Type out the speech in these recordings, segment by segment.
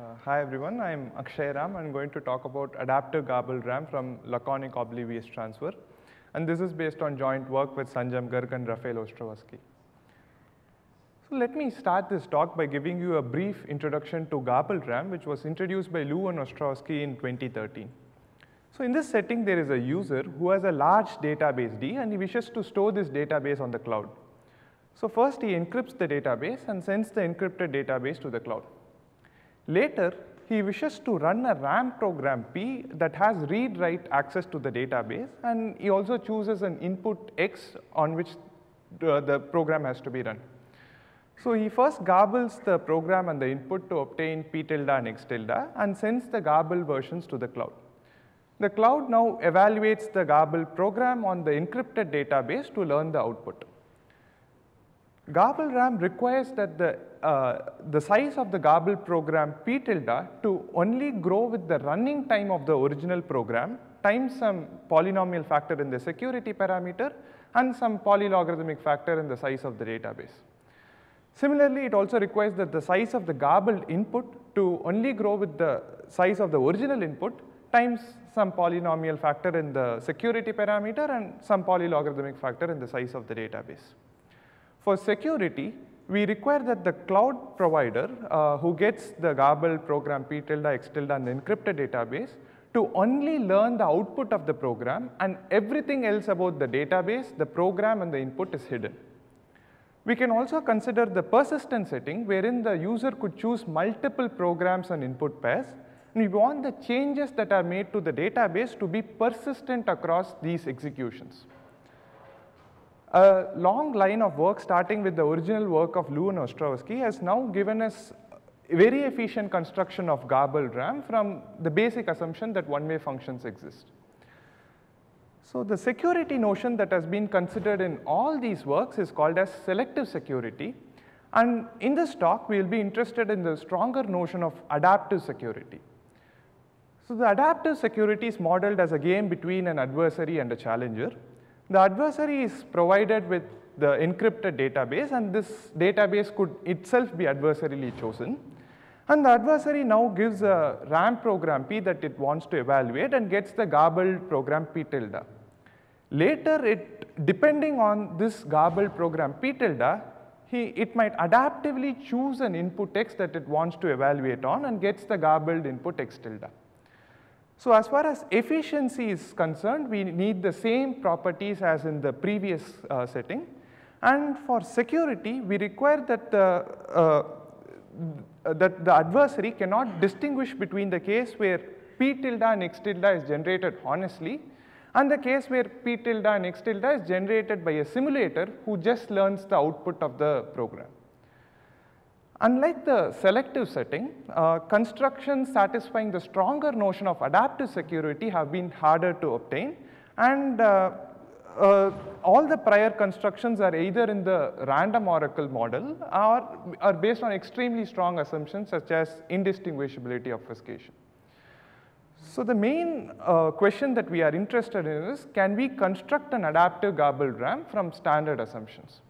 Hi everyone, I'm Akshay Ram. I'm going to talk about adaptive garbled RAM from Laconic Oblivious transfer. And this is based on joint work with Sanjam Garg and Rafael Ostrovsky. So let me start this talk by giving you a brief introduction to garbled RAM, which was introduced by Liu and Ostrovsky in 2013. So in this setting, there is a user who has a large database D and he wishes to store this database on the cloud. So first he encrypts the database and sends the encrypted database to the cloud. Later, he wishes to run a RAM program P that has read-write access to the database, and he also chooses an input X on which the program has to be run. So he first garbles the program and the input to obtain P tilde and X tilde and sends the garbled versions to the cloud. The cloud now evaluates the garbled program on the encrypted database to learn the output. Garbled RAM requires that the size of the garbled program P tilde to only grow with the running time of the original program times some polynomial factor in the security parameter and some polylogarithmic factor in the size of the database. Similarly, it also requires that the size of the garbled input to only grow with the size of the original input times some polynomial factor in the security parameter and some polylogarithmic factor in the size of the database. For security, we require that the cloud provider who gets the garbled program P tilde, X tilde and the encrypted database to only learn the output of the program, and everything else about the database, the program and the input is hidden. We can also consider the persistent setting wherein the user could choose multiple programs and input pairs, and we want the changes that are made to the database to be persistent across these executions. A long line of work starting with the original work of Liu and Ostrovsky has now given us a very efficient construction of garbled RAM from the basic assumption that one-way functions exist. So the security notion that has been considered in all these works is called as selective security, and in this talk we will be interested in the stronger notion of adaptive security. So the adaptive security is modeled as a game between an adversary and a challenger. The adversary is provided with the encrypted database, and this database could itself be adversarially chosen. And the adversary now gives a RAM program P that it wants to evaluate and gets the garbled program P tilde. Later, depending on this garbled program P tilde, it might adaptively choose an input X that it wants to evaluate on and gets the garbled input X tilde. So as far as efficiency is concerned, we need the same properties as in the previous setting. And for security, we require that the adversary cannot distinguish between the case where P tilde and X tilde is generated honestly and the case where P tilde and X tilde is generated by a simulator who just learns the output of the program. Unlike the selective setting, constructions satisfying the stronger notion of adaptive security have been harder to obtain, and all the prior constructions are either in the random oracle model or are based on extremely strong assumptions such as indistinguishability obfuscation. So the main question that we are interested in is, can we construct an adaptive garbled RAM from standard assumptions?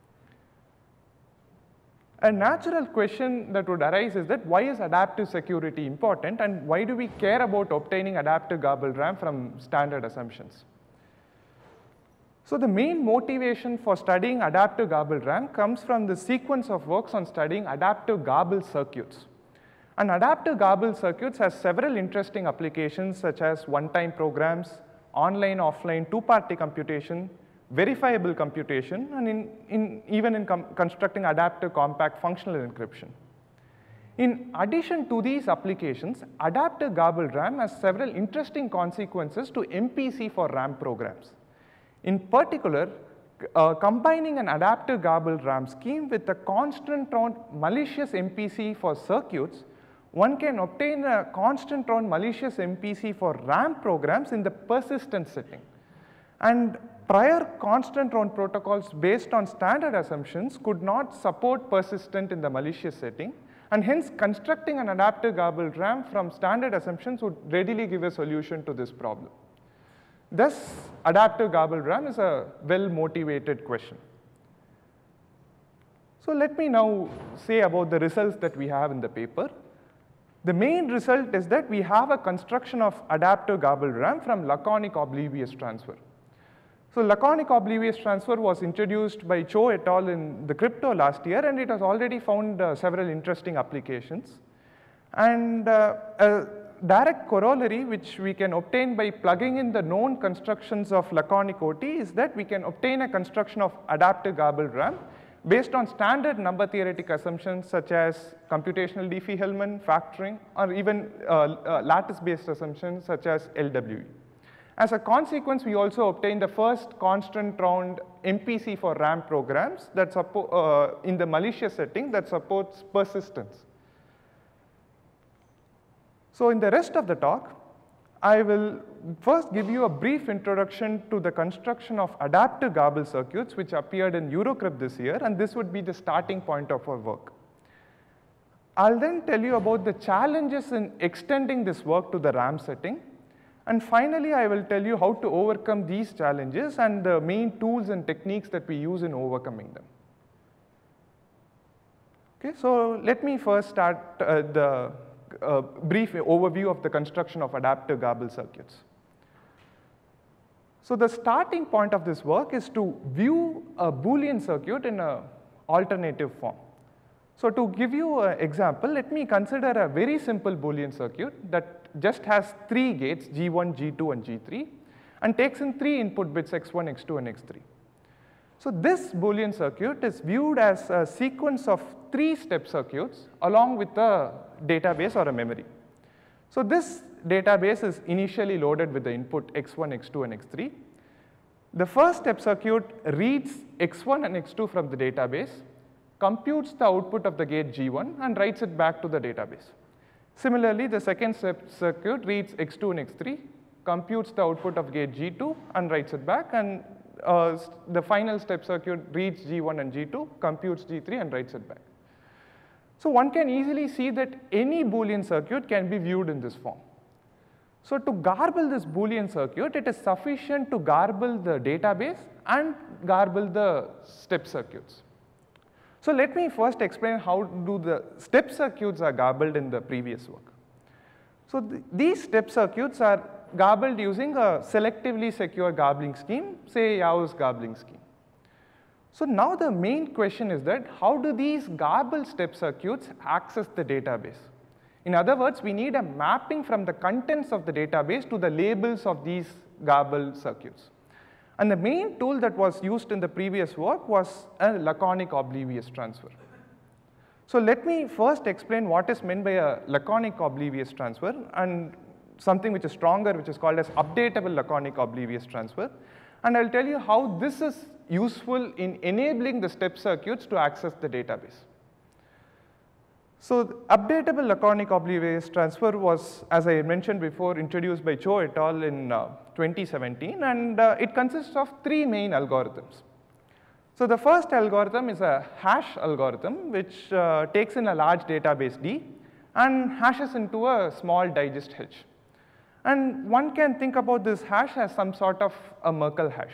A natural question that would arise is that why is adaptive security important and why do we care about obtaining adaptive garbled RAM from standard assumptions? So the main motivation for studying adaptive garbled RAM comes from the sequence of works on studying adaptive garbled circuits. And adaptive garbled circuits has several interesting applications such as one-time programs, online-offline two-party computation, verifiable computation, and even in constructing adaptive compact functional encryption. In addition to these applications, adaptive garbled RAM has several interesting consequences to MPC for RAM programs. In particular, combining an adaptive garbled RAM scheme with a constant round malicious MPC for circuits, one can obtain a constant round malicious MPC for RAM programs in the persistent setting. And prior constant round protocols based on standard assumptions could not support persistent in the malicious setting, and hence constructing an adaptive garbled RAM from standard assumptions would readily give a solution to this problem. Thus, adaptive garbled RAM is a well-motivated question. So let me now say about the results that we have in the paper. The main result is that we have a construction of adaptive garbled RAM from Laconic Oblivious transfer. So Laconic Oblivious transfer was introduced by Cho et al. In the crypto last year, and it has already found several interesting applications. And a direct corollary which we can obtain by plugging in the known constructions of Laconic OT is that we can obtain a construction of adaptive garbled RAM based on standard number theoretic assumptions such as computational Diffie-Hellman, factoring, or even lattice-based assumptions such as LWE. As a consequence, we also obtained the first constant round MPC for RAM programs that in the malicious setting that supports persistence. So in the rest of the talk, I will first give you a brief introduction to the construction of adaptive garbled circuits which appeared in Eurocrypt this year, and this would be the starting point of our work. I'll then tell you about the challenges in extending this work to the RAM setting. And finally, I will tell you how to overcome these challenges and the main tools and techniques that we use in overcoming them. Okay, so let me first start the brief overview of the construction of adaptive garbled circuits. So the starting point of this work is to view a Boolean circuit in an alternative form. So to give you an example, let me consider a very simple Boolean circuit that just has 3 gates, G1, G2, and G3, and takes in 3 input bits, X1, X2, and X3. So this Boolean circuit is viewed as a sequence of 3 step circuits along with a database or a memory. So this database is initially loaded with the input X1, X2, and X3. The first step circuit reads X1 and X2 from the database, computes the output of the gate G1, and writes it back to the database. Similarly, the second step circuit reads X2 and X3, computes the output of gate G2, and writes it back, and the final step circuit reads G1 and G2, computes G3, and writes it back. So one can easily see that any Boolean circuit can be viewed in this form. So to garble this Boolean circuit, it is sufficient to garble the database and garble the step circuits. So let me first explain how do the step circuits are garbled in the previous work. So these step circuits are garbled using a selectively secure garbling scheme, say Yao's garbling scheme. So now the main question is that how do these garbled step circuits access the database? In other words, we need a mapping from the contents of the database to the labels of these garbled circuits. And the main tool that was used in the previous work was a Laconic Oblivious transfer. So let me first explain what is meant by a Laconic Oblivious transfer and something which is stronger, which is called as updatable Laconic Oblivious transfer. And I'll tell you how this is useful in enabling the step circuits to access the database. So updatable Laconic Oblivious transfer was, as I mentioned before, introduced by Cho et al. In 2017, and it consists of 3 main algorithms. So the first algorithm is a hash algorithm, which takes in a large database D and hashes into a small digest H. And one can think about this hash as some sort of a Merkle hash.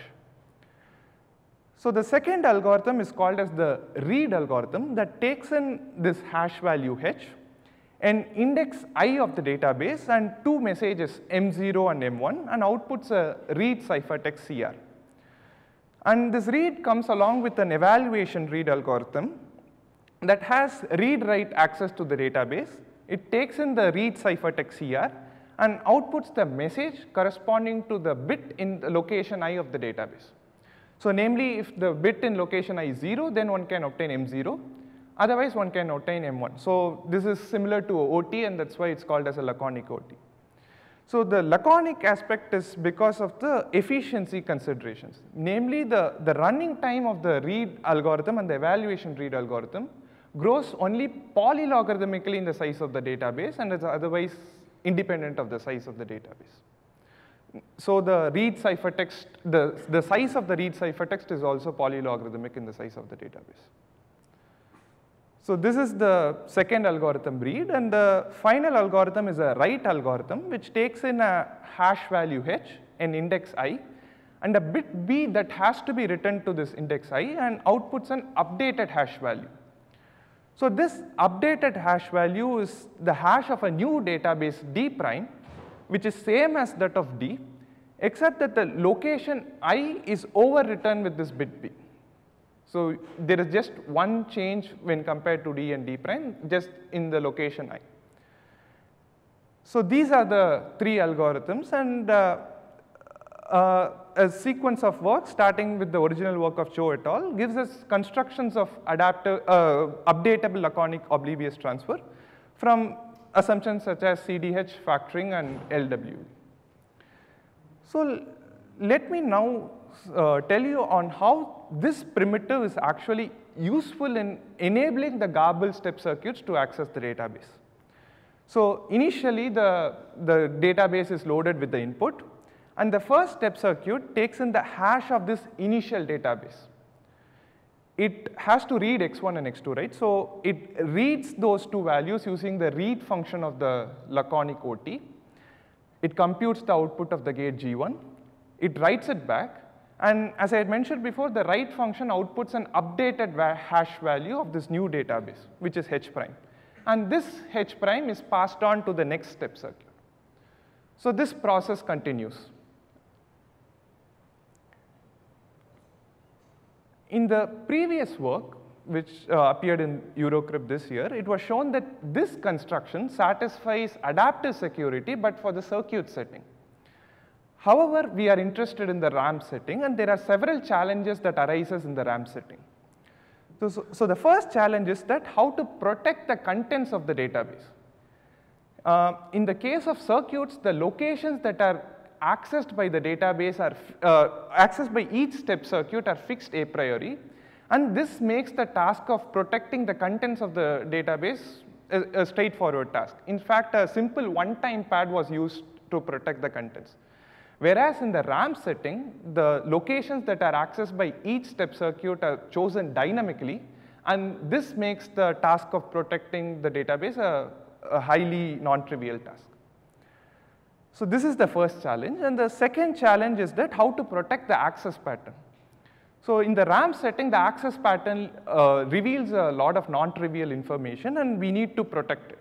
So the second algorithm is called as the read algorithm that takes in this hash value H, an index I of the database, and 2 messages M0 and M1, and outputs a read ciphertext CR. And this read comes along with an evaluation read algorithm that has read-write access to the database. It takes in the read ciphertext CR and outputs the message corresponding to the bit in the location I of the database. So namely, if the bit in location I is 0, then one can obtain M0. Otherwise, one can obtain M1. So this is similar to OT, and that's why it's called as a Laconic OT. So the Laconic aspect is because of the efficiency considerations. Namely, the running time of the read algorithm and the evaluation read algorithm grows only polylogarithmically in the size of the database and is otherwise independent of the size of the database. So the read ciphertext, the size of the read ciphertext is also polylogarithmic in the size of the database. So this is the second algorithm read, and the final algorithm is a write algorithm which takes in a hash value H, an index I, and a bit B that has to be written to this index I and outputs an updated hash value. So this updated hash value is the hash of a new database D prime, which is same as that of D, except that the location I is overwritten with this bit B. So there is just one change when compared to D and D prime, just in the location I. So these are the three algorithms, and a sequence of work starting with the original work of Cho et al. Gives us constructions of updatable Laconic Oblivious transfer from assumptions such as CDH, factoring, and LW. So let me now tell you on how this primitive is actually useful in enabling the Garbled step circuits to access the database. So initially, the database is loaded with the input, and the first step circuit takes in the hash of this initial database. It has to read x1 and x2, right? So it reads those two values using the read function of the Laconic OT. It computes the output of the gate G1. It writes it back. And as I had mentioned before, the write function outputs an updated hash value of this new database, which is h prime. And this h prime is passed on to the next step circuit. So this process continues. In the previous work, which appeared in Eurocrypt this year, it was shown that this construction satisfies adaptive security, but for the circuit setting. However, we are interested in the RAM setting, and there are several challenges that arises in the RAM setting. So the first challenge is that how to protect the contents of the database. In the case of circuits, the locations that are accessed by the database are accessed by each step circuit are fixed a priori, and this makes the task of protecting the contents of the database a straightforward task. In fact, a simple one-time pad was used to protect the contents. Whereas in the RAM setting, the locations that are accessed by each step circuit are chosen dynamically, and this makes the task of protecting the database a highly non-trivial task. So this is the first challenge, and the second challenge is that how to protect the access pattern. So in the RAM setting, the access pattern reveals a lot of non-trivial information, and we need to protect it.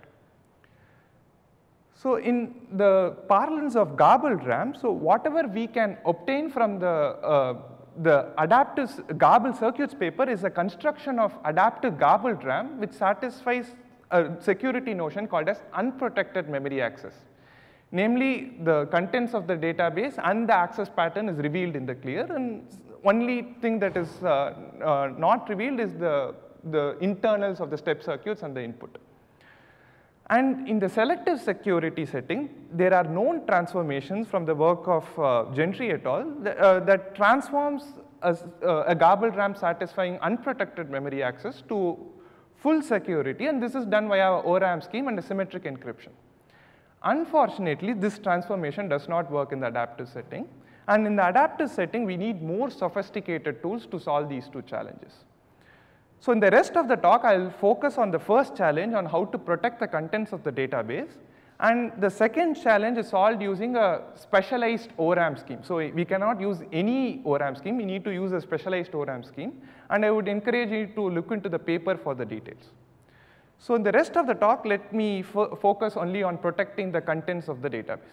So in the parlance of garbled RAM, so whatever we can obtain from the adaptive garbled circuits paper is a construction of adaptive garbled RAM, which satisfies a security notion called as unprotected memory access. Namely, the contents of the database and the access pattern is revealed in the clear, and only thing that is not revealed is the internals of the step circuits and the input. And in the selective security setting, there are known transformations from the work of Gentry et al. That transforms a garbled RAM satisfying unprotected memory access to full security, and this is done via a ORAM scheme and a symmetric encryption. Unfortunately, this transformation does not work in the adaptive setting, and in the adaptive setting, we need more sophisticated tools to solve these two challenges. So in the rest of the talk, I'll focus on the first challenge on how to protect the contents of the database, and the second challenge is solved using a specialized ORAM scheme. So we cannot use any ORAM scheme, we need to use a specialized ORAM scheme, and I would encourage you to look into the paper for the details. So in the rest of the talk, let me focus only on protecting the contents of the database.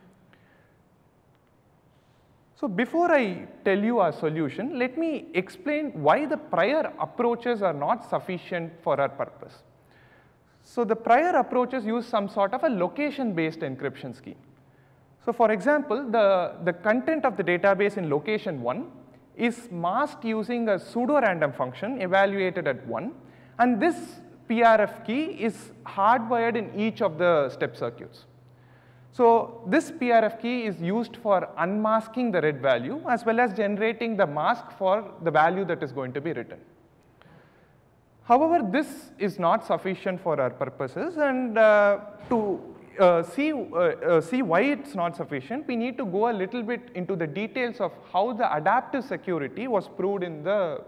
So before I tell you our solution, let me explain why the prior approaches are not sufficient for our purpose. So the prior approaches use some sort of a location-based encryption scheme. So for example, the content of the database in location 1 is masked using a pseudo-random function evaluated at 1, and this PRF key is hardwired in each of the step circuits. So this PRF key is used for unmasking the read value as well as generating the mask for the value that is going to be written. However, this is not sufficient for our purposes, and to see why it's not sufficient, we need to go a little bit into the details of how the adaptive security was proved in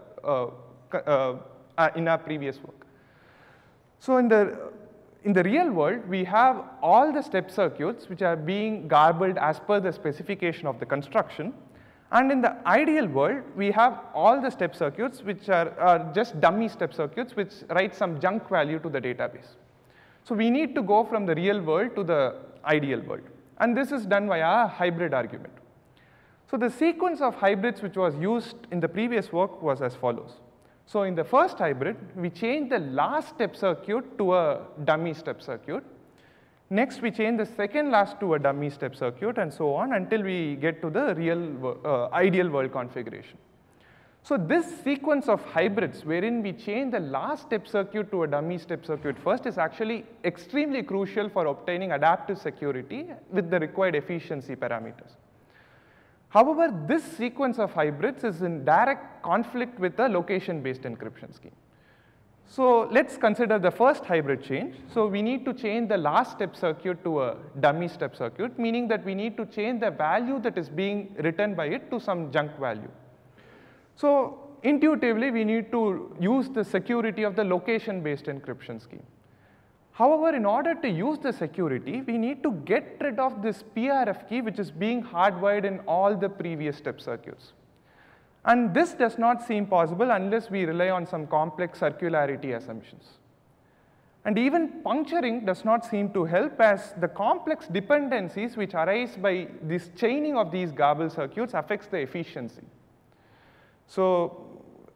our previous work. So in the real world, we have all the step circuits which are being garbled as per the specification of the construction, And in the ideal world, we have all the step circuits which are just dummy step circuits which write some junk value to the database. So we need to go from the real world to the ideal world. And this is done via a hybrid argument. So the sequence of hybrids which was used in the previous work was as follows. So in the first hybrid, we changed the last step circuit to a dummy step circuit. Next, we change the second last to a dummy step circuit and so on until we get to the real ideal world configuration. So this sequence of hybrids wherein we change the last step circuit to a dummy step circuit first is actually extremely crucial for obtaining adaptive security with the required efficiency parameters. However, this sequence of hybrids is in direct conflict with the location-based encryption scheme. So let's consider the first hybrid change. So we need to change the last step circuit to a dummy step circuit, meaning that we need to change the value that is being written by it to some junk value. So intuitively, we need to use the security of the location-based encryption scheme. However, in order to use the security, we need to get rid of this PRF key which is being hardwired in all the previous step circuits. And this does not seem possible unless we rely on some complex circularity assumptions. And even puncturing does not seem to help, as the complex dependencies which arise by this chaining of these garbled circuits affects the efficiency. So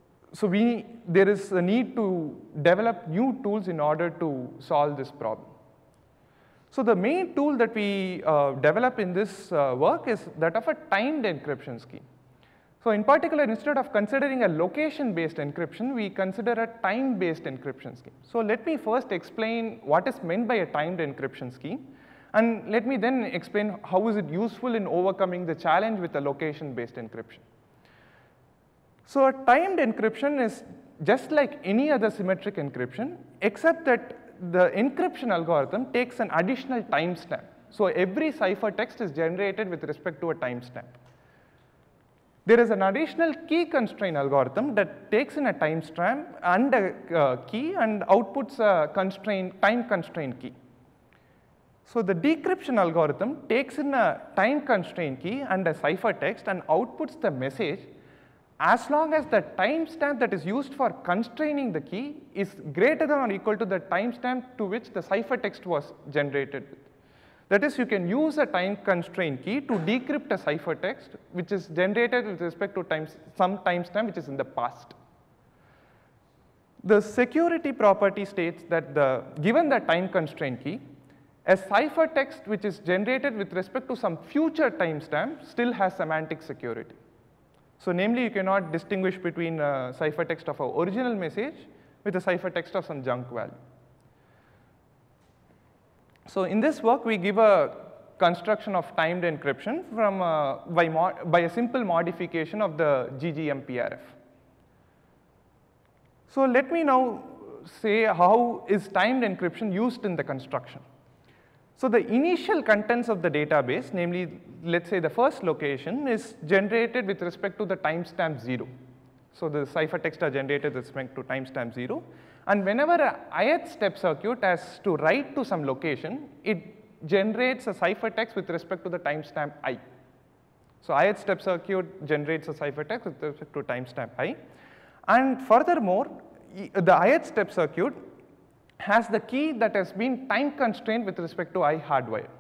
there is a need to develop new tools in order to solve this problem. So the main tool that we develop in this work is that of a timed encryption scheme. So in particular, instead of considering a location-based encryption, we consider a time-based encryption scheme. So let me first explain what is meant by a timed encryption scheme, and let me then explain how is it useful in overcoming the challenge with a location-based encryption. So a timed encryption is just like any other symmetric encryption, except that the encryption algorithm takes an additional timestamp. So every ciphertext is generated with respect to a timestamp. There is an additional key constraint algorithm that takes in a timestamp and a key and outputs a time constraint key. So the decryption algorithm takes in a time constraint key and a ciphertext and outputs the message as long as the timestamp that is used for constraining the key is greater than or equal to the timestamp to which the ciphertext was generated with. That is, you can use a time constraint key to decrypt a ciphertext which is generated with respect to some timestamp which is in the past. The security property states that given the time constraint key, a ciphertext which is generated with respect to some future timestamp still has semantic security. So namely, you cannot distinguish between a ciphertext of an original message with a ciphertext of some junk value. So in this work, we give a construction of timed encryption from by a simple modification of the GGMPRF. So let me now say how is timed encryption used in the construction. So the initial contents of the database, namely, let's say the first location, is generated with respect to the timestamp 0. So the ciphertext are generated with respect to timestamp 0. And whenever a ith step circuit has to write to some location, it generates a ciphertext with respect to the timestamp I. So ith step circuit generates a ciphertext with respect to timestamp I. And furthermore, the ith step circuit has the key that has been time constrained with respect to I hardwire.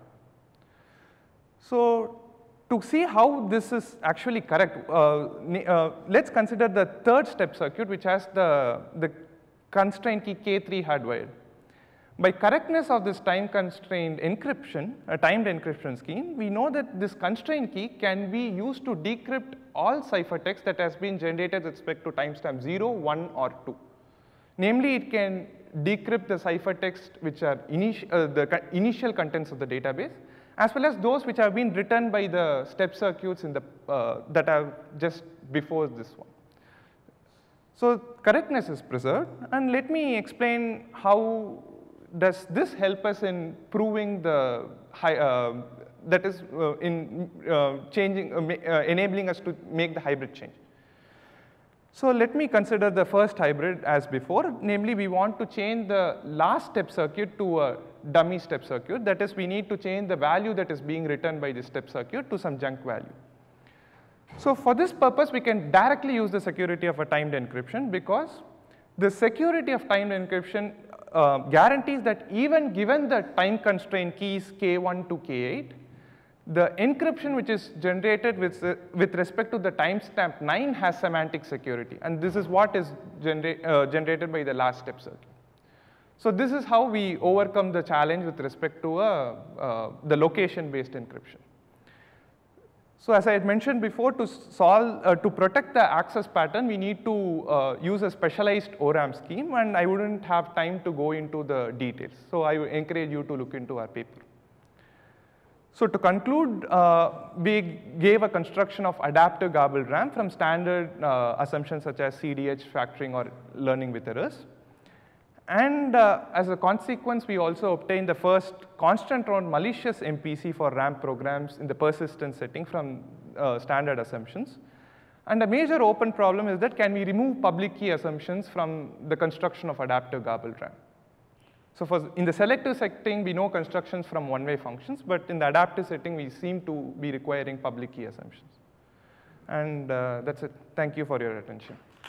So to see how this is actually correct, let's consider the third step circuit which has the constraint key K3 hardwired. By correctness of this time constrained encryption, a timed encryption scheme, we know that this constraint key can be used to decrypt all ciphertext that has been generated with respect to timestamp 0, 1, or 2. Namely, it can decrypt the ciphertext which are the initial contents of the database, as well as those which have been written by the step circuits in the, that are just before this one. So correctness is preserved, and let me explain how does this help us in proving the that is in enabling us to make the hybrid change. So let me consider the first hybrid as before, namely we want to change the last step circuit to a dummy step circuit. That is, we need to change the value that is being written by this step circuit to some junk value. So for this purpose, we can directly use the security of a timed encryption, because the security of timed encryption guarantees that even given the time constraint keys K1 to K8, the encryption which is generated with respect to the timestamp 9 has semantic security, and this is what is generated by the last step circuit. So this is how we overcome the challenge with respect to the location-based encryption. So as I had mentioned before, to protect the access pattern, we need to use a specialized ORAM scheme, and I wouldn't have time to go into the details. So I would encourage you to look into our paper. So to conclude, we gave a construction of adaptive garbled RAM from standard assumptions such as CDH, factoring, or learning with errors. And as a consequence, we also obtained the first constant round malicious MPC for RAM programs in the persistence setting from standard assumptions. And a major open problem is that can we remove public key assumptions from the construction of adaptive garbled RAM? So in the selective setting, we know constructions from one-way functions, but in the adaptive setting, we seem to be requiring public key assumptions. And that's it. Thank you for your attention.